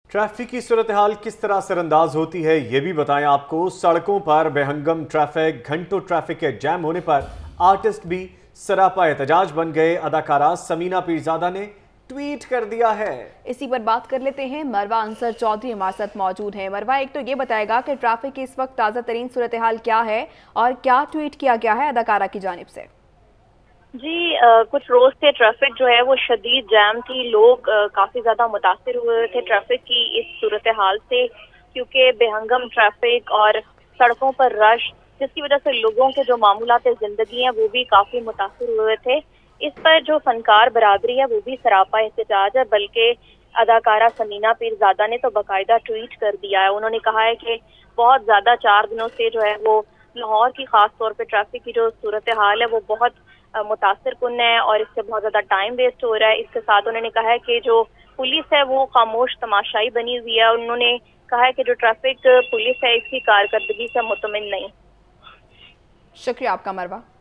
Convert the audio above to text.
Traffic की सूरत हाल किस तरह असरअंदाज होती है ये भी बताएं आपको। सड़कों पर बेहंगम ट्रैफिक, घंटों ट्रैफिक के जैम होने पर आर्टिस्ट भी सरापा एहतजाज बन गए। अदाकारा समीना पीरजादा ने ट्वीट कर दिया है। इसी पर बात कर लेते हैं। मरवा अंसर चौधरी हमारे साथ मौजूद हैं। मरवा, एक तो ये बताएगा कि ट्रैफिक की इस वक्त ताज़ा तरीन सूरत हाल क्या है और क्या ट्वीट किया गया है अदाकारा की जानिब से? जी, कुछ रोज से ट्रैफिक जो है वो शदीद जैम थी। लोग काफी ज्यादा मुतासिर हुए थे ट्रैफिक की इस सूरत हाल से, क्योंकि बेहंगम ट्रैफिक और सड़कों पर रश, जिसकी वजह से लोगों के जो मामूलात जिंदगी हैं वो भी काफी मुतासिर हुए थे। इस पर जो फनकार बरादरी है वो भी सरापा एहतजाज है, बल्कि अदाकारा समीना पीरजादा ने तो बाकायदा ट्वीट कर दिया है। उन्होंने कहा है कि बहुत ज्यादा 4 दिनों से जो है वो लाहौर की खास तौर पे ट्रैफिक की जो सूरत हाल है वो बहुत मुतासिर कुन है और इससे बहुत ज्यादा टाइम वेस्ट हो रहा है। इसके साथ उन्होंने कहा है कि जो पुलिस है वो खामोश तमाशाई बनी हुई है। उन्होंने कहा है कि जो ट्रैफिक पुलिस है इसकी कारकर्दगी से मुतमिन नहीं। शुक्रिया आपका मरवा।